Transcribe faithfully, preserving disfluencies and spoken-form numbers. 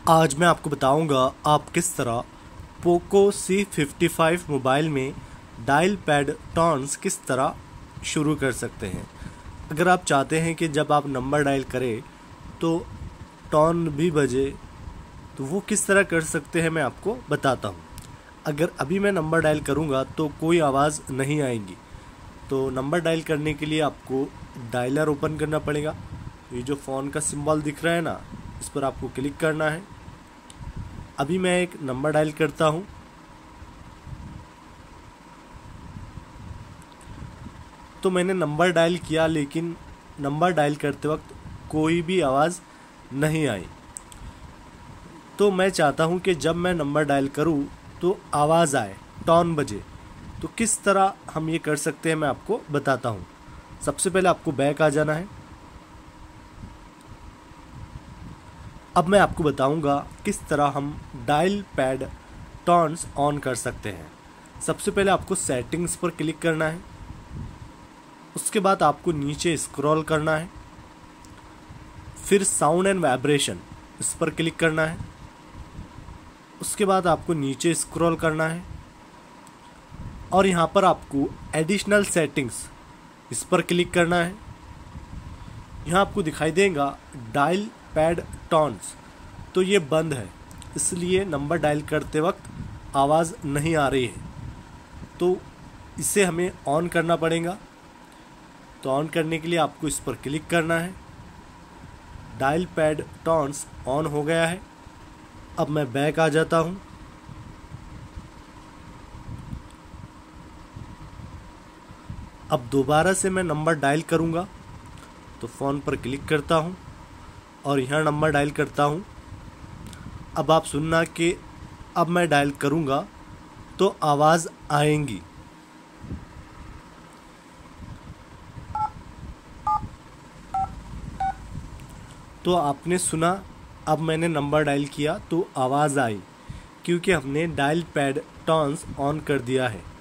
आज मैं आपको बताऊंगा आप किस तरह Poco C fifty five mobile में डायल पैड टोन्स किस तरह शुरू कर सकते हैं। अगर आप चाहते हैं कि जब आप नंबर डायल करें तो टोन भी बजे तो वो किस तरह कर सकते हैं मैं आपको बताता हूँ। अगर अभी मैं नंबर डायल करूँगा तो कोई आवाज़ नहीं आएगी। तो नंबर डायल करने के लिए आपको डायलर ओपन करना पड़ेगा। ये जो फ़ोन का सिंबल दिख रहा है ना, इस पर आपको क्लिक करना है। अभी मैं एक नंबर डायल करता हूँ। तो मैंने नंबर डायल किया लेकिन नंबर डायल करते वक्त कोई भी आवाज़ नहीं आई। तो मैं चाहता हूँ कि जब मैं नंबर डायल करूँ तो आवाज़ आए, टोन बजे। तो किस तरह हम ये कर सकते हैं मैं आपको बताता हूँ। सबसे पहले आपको बैक आ जाना है। अब मैं आपको बताऊंगा किस तरह हम डायल पैड टोन्स ऑन कर सकते हैं। सबसे पहले आपको सेटिंग्स पर क्लिक करना है। उसके बाद आपको नीचे स्क्रॉल करना है, फिर साउंड एंड वाइब्रेशन इस पर क्लिक करना है। उसके बाद आपको नीचे स्क्रॉल करना है और यहाँ पर आपको एडिशनल सेटिंग्स इस पर क्लिक करना है। यहाँ आपको दिखाई देगा डायल पैड टोन्स, तो ये बंद है, इसलिए नंबर डायल करते वक्त आवाज़ नहीं आ रही है। तो इसे हमें ऑन करना पड़ेगा। तो ऑन करने के लिए आपको इस पर क्लिक करना है। डायल पैड टोन्स ऑन हो गया है। अब मैं बैक आ जाता हूँ। अब दोबारा से मैं नंबर डायल करूँगा तो फ़ोन पर क्लिक करता हूँ और यहाँ नंबर डायल करता हूँ। अब आप सुनना कि अब मैं डायल करूँगा तो आवाज़ आएंगी। तो आपने सुना, अब मैंने नंबर डायल किया तो आवाज़ आई क्योंकि हमने डायल पैड टोन्स ऑन कर दिया है।